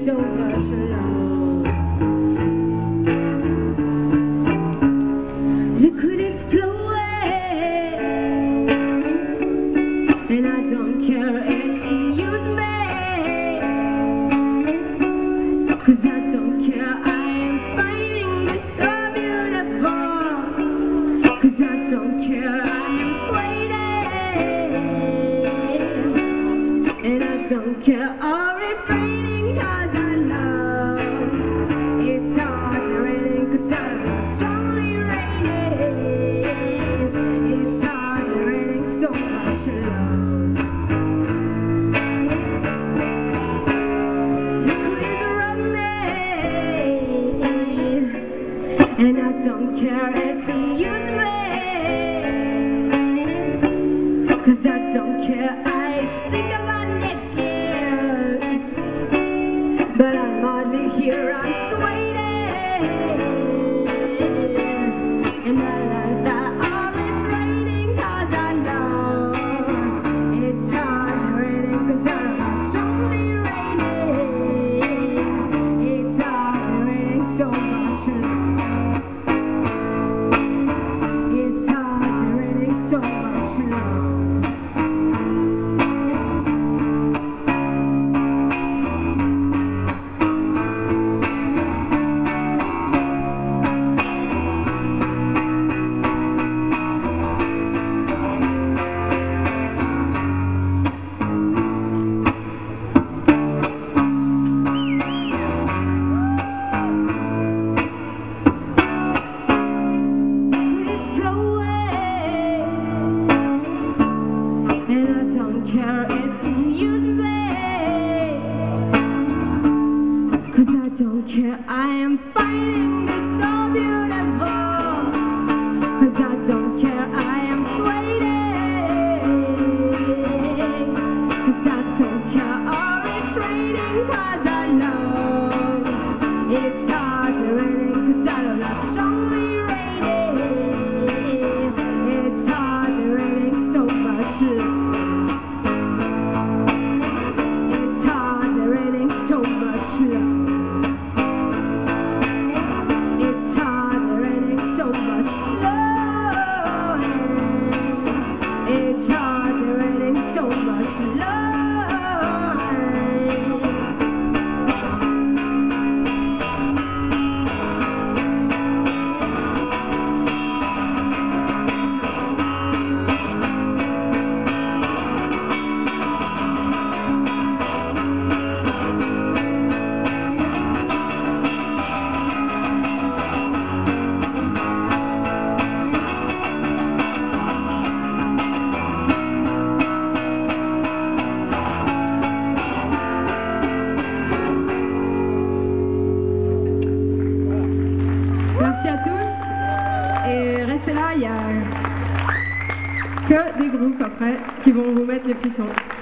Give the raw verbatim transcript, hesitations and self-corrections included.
so much love. Liquid is flowing, and I don't care, excuse me, 'cause I don't care, I am finding this so beautiful, 'cause I don't care, I am waiting, and I don't care, or it's raining, 'cause I know it's hardly raining, 'cause I'm strongly raining, it's hardly raining, so much love. Liquid is running, and I don't care, excuse me, 'cause I don't care, I just think about next year's, but I'm hardly here, I'm waiting, and I like that, oh, it's raining, 'cause I know it's hardly raining, 'cause I'm strongly raining, it's hardly raining, so much love. It's hardly raining, so much love. Don't care, excuse me, 'cause I don't care, I am finding this so beautiful, 'cause I don't care, I am waiting, 'cause I don't care, or it's raining, 'cause I know it's hardly raining, 'cause I don't know, strongly raining, it's hardly raining, so much love. So much love. It's hardly raining, so much love. It's hardly raining, so much love. Merci à tous, et restez là, il y a que des groupes après qui vont vous mettre les frissons.